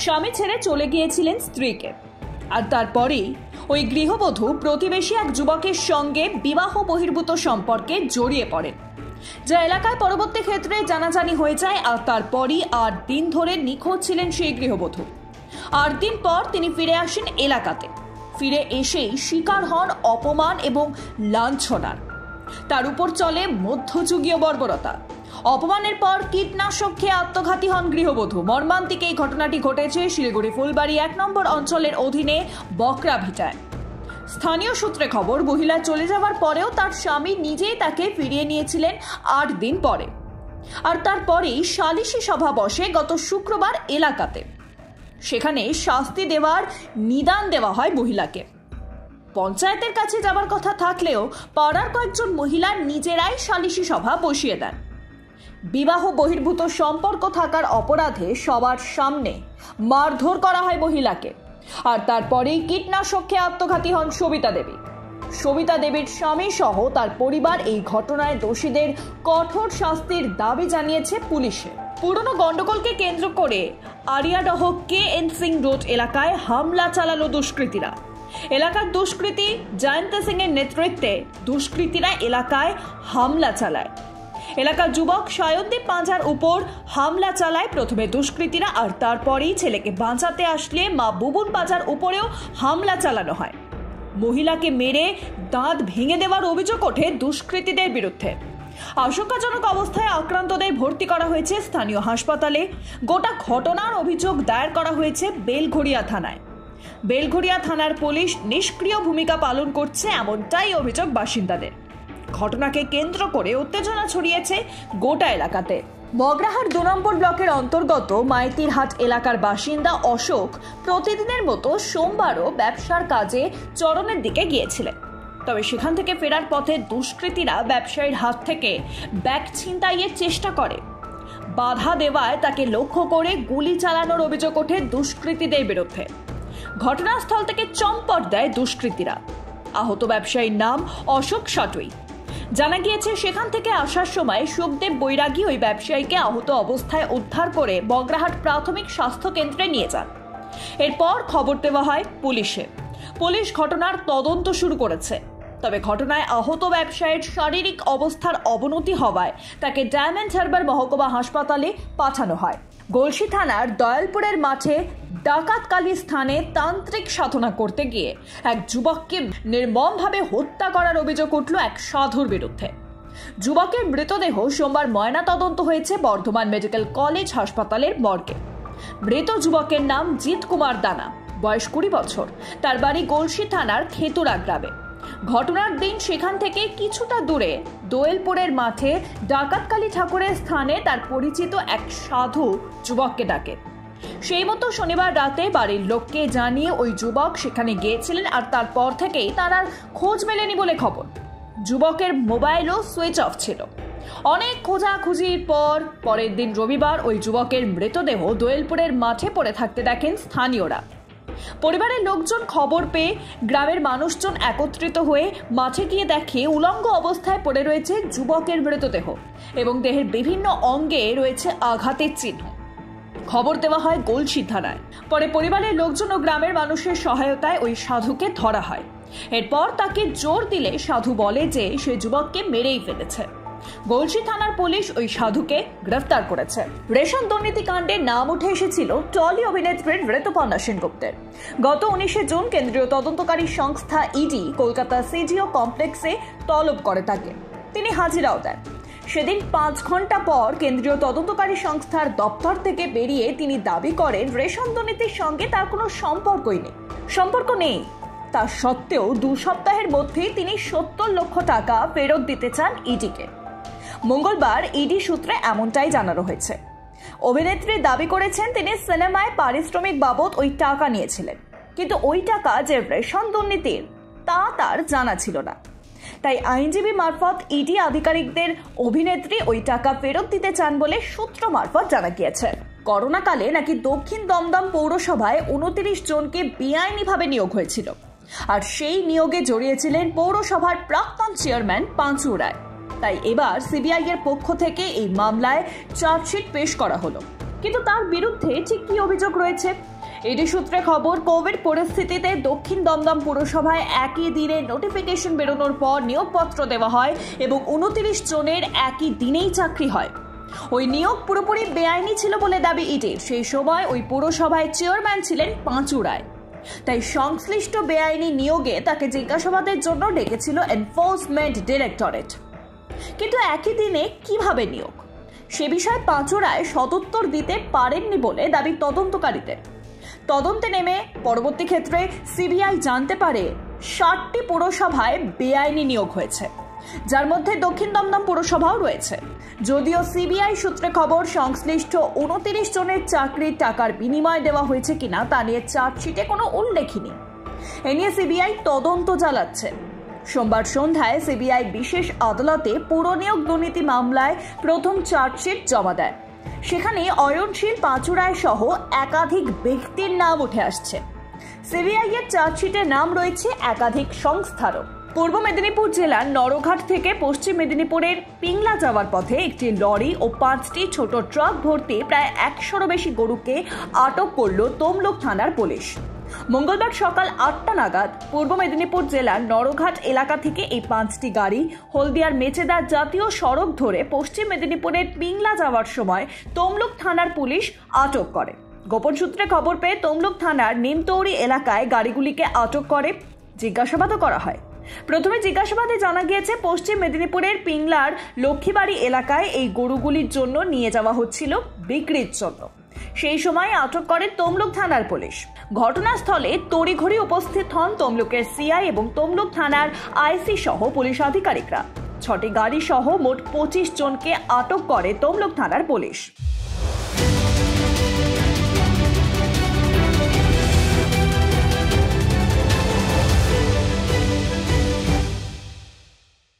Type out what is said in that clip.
স্বামী ছেড়ে চলে গিয়েছিলেন স্ত্রীকে। আর তারপরেই ওই গৃহবধূ প্রতিবেশী এক যুবকের সঙ্গে বিবাহ বহির্ভূত সম্পর্কে জড়িয়ে পড়েন, যা এলাকায় পরবর্তী ক্ষেত্রে জানাজানি হয়ে যায়। আর তারপরই 8 দিন ধরে নিখোঁজ ছিলেন সেই গৃহবধূ। 8 দিন পর তিনি ফিরে আসেন এলাকাতে। ফিরে এসেই শিকার হন অপমান এবং লাঞ্ছনার। তার উপর চলে মধ্যযুগীয় বর্বরতা। অপমানের পর কীটনাশক খেয়ে আত্মঘাতী হন গৃহবধূ। মর্মান্তিক এই ঘটনাটি ঘটেছে শিলিগুড়ি ফুলবাড়ি 1 নম্বর অঞ্চলের অধীনে বকরাভিটায়। স্থানীয় সূত্রে খবর, মহিলা চলে যাওয়ার পরেও তার স্বামী নিজেই তাকে ফিরিয়ে নিয়েছিলেন 8 দিন পরে। আর তারপরেই সালিশি সভা বসে গত শুক্রবার এলাকাতে। সেখানে শাস্তি দেওয়ার নিদান দেওয়া হয় মহিলাকে। পঞ্চায়েতের কাছে যাবার কথা থাকলেও পাড়ার কয়েকজন মহিলা নিজেরাই সালিশি সভা বসিয়ে দেন। বিবাহ বহির্ভূত সম্পর্ক থাকার অপরাধে সবার সামনে মারধর করা হয় মহিলাকে। আর তারপরেই কীটনাশক খেয়ে আত্মঘাতী হন সবিতা দেবী। সবিতা দেবীর স্বামী সহ তার পরিবার এই ঘটনায় দোষীদের কঠোর শাস্তির দাবি জানিয়েছে পুলিশে। পুরনো গন্ডগোলকে কেন্দ্র করে আরিয়াডহ KN সিং রোড এলাকায় হামলা চালালো দুষ্কৃতীরা। এলাকার দুষ্কৃতী জয়ন্ত সিং এর নেতৃত্বে দুষ্কৃতীরা এলাকায় হামলা চালায়। এলাকার যুবক সায়নদীপ পাঁজার উপর হামলা চালায় প্রথমে দুষ্কৃতীরা। আর তারপরেই ছেলেকে বাঁচাতে আসলে মা বুবুন পাঁজার উপরেও হামলা চালানো হয়। মহিলাকে মেরে দাঁত ভেঙে দেওয়ার অভিযোগ ওঠে দুষ্কৃতীদের বিরুদ্ধে। আশঙ্কাজনক অবস্থায় আক্রান্তদের ভর্তি করা হয়েছে স্থানীয় হাসপাতালে। গোটা ঘটনার অভিযোগ দায়ের করা হয়েছে বেলঘড়িয়া থানায়। বেলঘড়িয়া থানার পুলিশ নিষ্ক্রিয় ভূমিকা পালন করছে, এমনটাই অভিযোগ বাসিন্দাদের। ঘটনাকে কেন্দ্র করে উত্তেজনা ছড়িয়েছে গোটা এলাকাতে। মগরাহাট 2 নম্বর ব্লকের অন্তর্গত মাইতিরহাট এলাকার বাসিন্দা অশোক প্রতিদিনের মতো সোমবারও ব্যবসার কাজে চরণের দিকে গিয়েছিলেন। তবে সেখান থেকে ফেরার পথে দুষ্কৃতীরা ব্যবসায়ীর হাত থেকে ব্যাগ ছিনতাইয়ের চেষ্টা করে। বাধা দেওয়ায় তাকে লক্ষ্য করে গুলি চালানোর অভিযোগ ওঠে দুষ্কৃতীদের বিরুদ্ধে। ঘটনাস্থল থেকে চম্পট দেয় দুষ্কৃতীরা। আহত ব্যবসায়ীর নাম অশোক সাটুই। জানা গিয়েছে সেখান থেকে আসার সময় সুখদেব বৈরাগী ওই ব্যবসায়ীকে আহত অবস্থায় উদ্ধার করে বগরাহাট প্রাথমিক স্বাস্থ্য কেন্দ্রে নিয়ে যান। এরপর খবর দেওয়া হয় পুলিশে। পুলিশ ঘটনার তদন্ত শুরু করেছে। তবে ঘটনায় আহত ব্যবসায়ীর শারীরিক অবস্থার অবনতি হওয়ায় তাকে ডায়মন্ড হারবার মহকুমা হাসপাতালে পাঠানো হয়। গলসি থানার দয়ালপুরের মাঠে ডাকাতকালী স্থানে তান্ত্রিক সাধনা করতে গিয়ে এক যুবককে নির্মমভাবে হত্যা করার অভিযোগ উঠল এক সাধুর বিরুদ্ধে। যুবকের মৃতদেহ সোমবার ময়না তদন্ত হয়েছে বর্ধমান মেডিকেল কলেজ হাসপাতালের মর্গে। মৃত যুবকের নাম জিৎ কুমার দানা, বয়স 20 বছর। তার বাড়ি গলসি থানার খেতুরা গ্রামে। ঘটনার দিন সেখান থেকে কিছুটা দূরে দোয়েলপুরের মাঠে ডাকাতকালী ঠাকুরের স্থানে তার পরিচিত এক সাধু যুবককে ডাকে। সেই মতো শনিবার রাতে বাড়ির লোককে জানিয়ে ওই যুবক সেখানে গিয়েছিলেন। আর তারপর থেকেই তার আর খোঁজ মেলেনি বলে খবর। যুবকের মোবাইলও সুইচ অফ ছিল। অনেক খোঁজাখুঁজির পর পরের দিন রবিবার ওই যুবকের মৃতদেহ দোয়েলপুরের মাঠে পড়ে থাকতে দেখেন স্থানীয়রা। পরিবারের লোকজন খবর পেয়ে গ্রামের মানুষজন একত্রিত হয়ে মাঠে গিয়ে দেখে উলঙ্গ অবস্থায় পড়ে রয়েছে যুবকের মৃতদেহ এবং দেহের বিভিন্ন অঙ্গে রয়েছে আঘাতের চিহ্ন। খবর দেওয়া হয় গলসি থানায়। পরে পরিবারের লোকজন ও গ্রামের মানুষের সহায়তায় ওই সাধুকে ধরা হয়। এরপর তাকে জোর দিলে সাধু বলে যে সে যুবককে মেরেই ফেলেছে। গলসি থানার পুলিশ ওই সাধুকে গ্রেফতার করেছে। রেশন দুর্নীতি কাণ্ডে নাম উঠে এসেছিল টলি অভিনেত্রীর ঋতুপর্ণা সেনগুপ্তের। গত 19 জুন কেন্দ্রীয় তদন্তকারী সংস্থা ইডি কলকাতা সিজিও কমপ্লেক্সে তলব করে তাকে। তিনি হাজিরাও দেন। সেদিন 5 ঘন্টা পর কেন্দ্রীয় তদন্তকারী সংস্থার দপ্তর থেকে বেরিয়ে তিনি দাবি করেন রেশন দুর্নীতির সঙ্গে তার কোনো সম্পর্ক নেই। তা সত্ত্বেও 2 সপ্তাহের মধ্যেই তিনি 70 লক্ষ টাকা ফেরত দিতে চান ইডিকে। মঙ্গলবার ইডি সূত্রে এমনটাই জানানো হয়েছে। অভিনেত্রী দাবি করেছেন তিনি সিনেমায় পারিশ্রমিক বাবদ ওই টাকা নিয়েছিলেন, কিন্তু ওই টাকা যে রেশন দুর্নীতির তা তার জানা ছিল না। তাই আইনজীবী মারফত ইডি আধিকারিকদের অভিনেত্রী ওই টাকা ফেরত দিতে চান বলে সূত্র মারফত জানা গিয়েছে। করোনাকালে নাকি দক্ষিণ দমদম পৌরসভায় 29 জনকে বেআইনিভাবে নিয়োগ হয়েছিল। আর সেই নিয়োগে জড়িয়েছিলেন পৌরসভার প্রাক্তন চেয়ারম্যান পাঁচু রায়। তাই এবার সিবিআই এর পক্ষ থেকে এই মামলায় চার্জশিট পেশ করা হলো। কিন্তু তার বিরুদ্ধে ঠিক কি অভিযোগ রয়েছে এডি সূত্রে খবর, কোভিড পরিস্থিতিতে দক্ষিণ দমদম পুরসভায় একই দিনে নোটিফিকেশন বেরোনোর পর নিয়োগপত্র দেওয়া হয় এবং 29 জনের একই দিনেই চাকরি হয়। ওই নিয়োগ পুরোপুরি বেআইনি ছিল বলে দাবি ইডির। সেই সময় ওই পুরসভায় চেয়ারম্যান ছিলেন পাঁচু রায়। তাই সংশ্লিষ্ট বেআইনি নিয়োগে তাকে জিজ্ঞাসাবাদের জন্য ডেকেছিল এনফোর্সমেন্ট ডিরেক্টরেট। কিন্তু একই দিনে কিভাবে নিয়োগ, সে বিষয়ে পাঁচু রায় সদুত্তর দিতে পারেননি বলে দাবি তদন্তকারীদের। তদন্তে নেমে পরবর্তী ক্ষেত্রে সিবিআই জানতে পারে 60টি পুরসভায় বেআইনি নিয়োগ হয়েছে, যার মধ্যে দক্ষিণ দমদম পুরসভাও রয়েছে। যদিও সিবিআই সূত্রে খবর, সংশ্লিষ্ট 29 জনের চাকরির টাকার বিনিময় দেওয়া হয়েছে কিনা তা নিয়ে চার্জশিটে কোনো উল্লেখই নেই। এ নিয়ে সিবিআই তদন্ত চালাচ্ছে। সোমবার সন্ধ্যায় সিবিআই বিশেষ আদালতে পুরনিয়োগ দুর্নীতি মামলায় প্রথম চার্জশিট জমা দেয়। সেখানে অয়নশীল পাঁচু রায় সহ একাধিক ব্যক্তির নাম উঠে আসছে। সিবিআই এর চার্জশিটে নাম রয়েছে একাধিক সংস্থারও। পূর্ব মেদিনীপুর জেলার নরঘাট থেকে পশ্চিম মেদিনীপুরের পিংলা যাওয়ার পথে একটি লরি ও 5টি ছোট ট্রাক ভর্তি প্রায় 100-এরও বেশি গরুকে আটক করল তমলুক থানার পুলিশ। মঙ্গলবার সকাল 8টা নাগাদ পূর্ব মেদিনীপুর জেলার নরঘাট এলাকা থেকে এই 5টি গাড়ি হলদিয়ার মেচেদা জাতীয় সড়ক ধরে পশ্চিম মেদিনীপুরের পিংলা যাওয়ার সময় তমলুক থানার পুলিশ আটক করে। গোপন সূত্রে খবর পেয়ে তমলুক থানার নিমতৌড়ি এলাকায় গাড়িগুলিকে আটক করে জিজ্ঞাসাবাদও করা হয়। প্রথমে জিজ্ঞাসাবাদে জানা গিয়েছে, পশ্চিম মেদিনীপুরের পিংলার লক্ষ্মীবাড়ি এলাকায় এই গরুগুলির জন্য নিয়ে যাওয়া হচ্ছিল বিক্রির জন্য। সেই সময় আটক করে তমলুক থানার পুলিশ। ঘটনাস্থলে তড়িঘড়ি উপস্থিত হন তমলুকের সিআই এবং তমলুক থানার আইসি সহ পুলিশ আধিকারিকরা। 6টি গাড়ি সহ মোট 25 জনকে আটক করে তমলুক থানার পুলিশ।